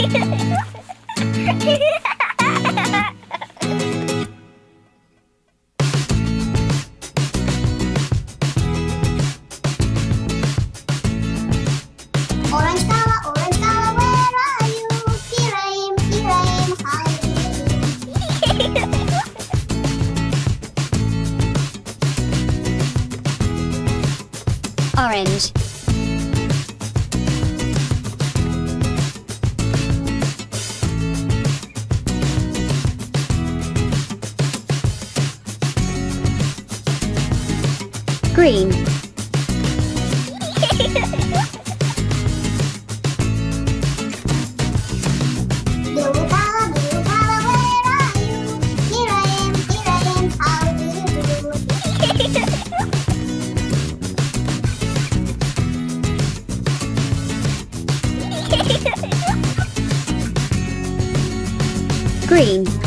Orange color, where are you? Here I am, how do you do? Orange. Green. Blue color, where are you? Here I am, how do you do? Green.